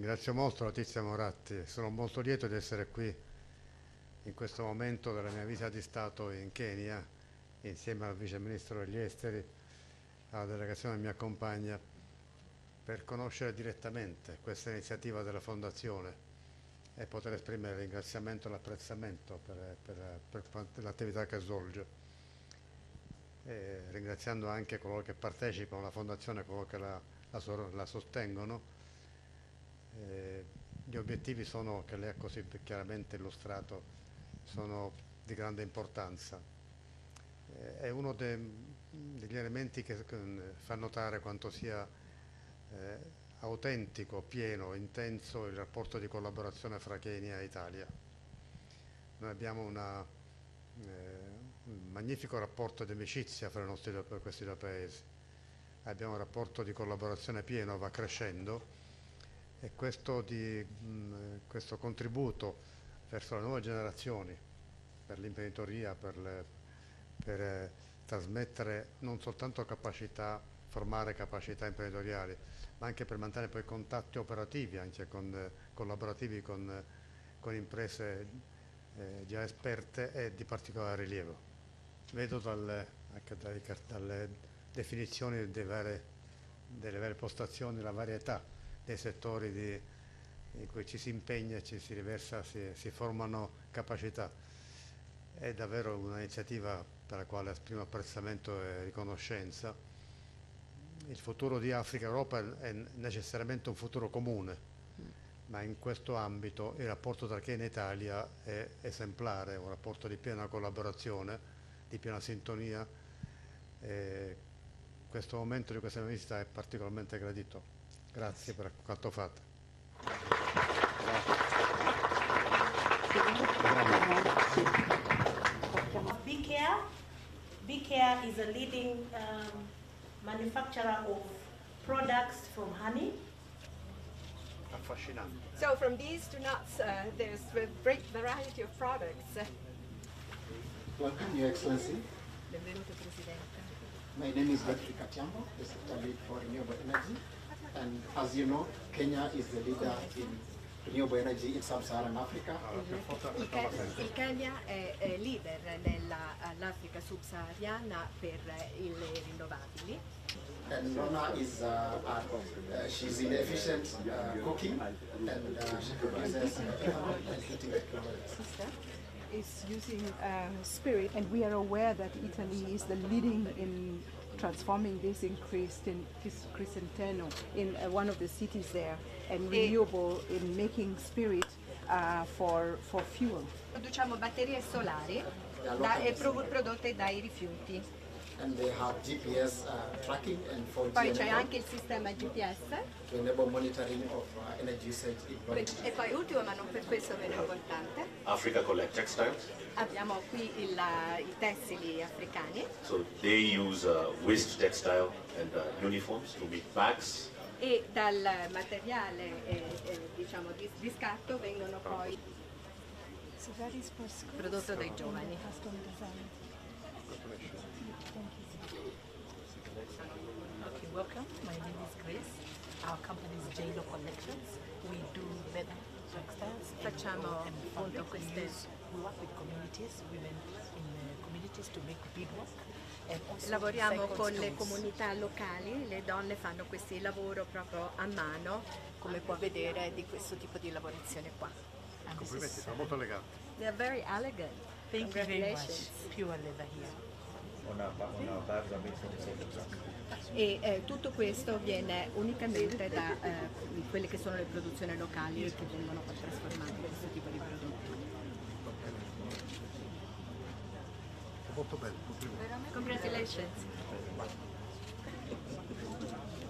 Ringrazio molto Letizia Moratti, sono molto lieto di essere qui in questo momento della mia visita di Stato in Kenya, insieme al Vice Ministro degli Esteri, alla delegazione che mi accompagna, per conoscere direttamente questa iniziativa della Fondazione e poter esprimere il ringraziamento e l'apprezzamento per l'attività che svolge. Ringraziando anche coloro che partecipano alla Fondazione, coloro che la sostengono. Gli obiettivi sono, che lei ha così chiaramente illustrato, sono di grande importanza. È uno degli elementi che fa notare quanto sia autentico, pieno, intenso il rapporto di collaborazione fra Kenya e Italia. Noi abbiamo un magnifico rapporto di amicizia fra questi due paesi. Abbiamo un rapporto di collaborazione pieno, va crescendo, e questo contributo verso le nuove generazioni, per l'imprenditoria, per trasmettere non soltanto capacità, formare capacità imprenditoriali, ma anche per mantenere poi contatti operativi, anche collaborativi con imprese già esperte e di particolare rilievo. Vedo anche dalle definizioni delle varie postazioni, la varietà dei settori in cui ci si impegna, ci si riversa, si formano capacità. È davvero un'iniziativa per la quale esprimo apprezzamento e riconoscenza. Il futuro di Africa e Europa è necessariamente un futuro comune, ma in questo ambito il rapporto tra Kenya e Italia è esemplare, è un rapporto di piena collaborazione, di piena sintonia. Questo momento di questa mia visita è particolarmente gradito. Grazie per quanto fate. BCare. BCare is a leading manufacturer of products from honey. Affascinante. So from these to nuts, there's a great variety of products. Welcome, Your Excellency. Benvenuto Presidente. My name is Godfrey Katiambo, the Sector Lead for Renewable Energy. And as you know, Kenya is the leader in renewable energy in Sub-Saharan Africa. Il Kenya è leader nell'Africa subsahariana per le rinnovabili. And Rona is she's in efficient cooking, and she produces heating technologies. Is using spirit, and we are aware that Italy is the leading in transforming this in Crescenteno, in one of the cities there, and renewable in making spirit for fuel. Produciamo batterie solari prodotte dai rifiuti. And they have GPS tracking and 4G. Poi c'è anche il sistema GPS. To enable monitoring of energy usage in products. E poi ultimo, ma non per questo meno importante, Africa collect textiles. abbiamo qui i tessili africani. So they use waste textile and uniforms to make bags. E dal materiale diciamo di scatto vengono poi prodotto dai giovani. Okay, welcome. My name is Grace. Our company is JLO Collections. We do leather textiles. Facciamo appunto queste. We work with communities, women in communities to make beadwork. And also Lavoriamo recycled con le stones. comunità locali, le donne fanno questi lavoro proprio a mano, come può vedere di questo tipo di lavorazione qua. And this Complimenti, is, sono molto eleganti. They are very elegant. thank you very much. Congratulations. Pure leather here. E tutto questo viene unicamente da quelle che sono le produzioni locali che vengono poi trasformate in questo tipo di prodotti. Molto bello, complimenti. Congratulations.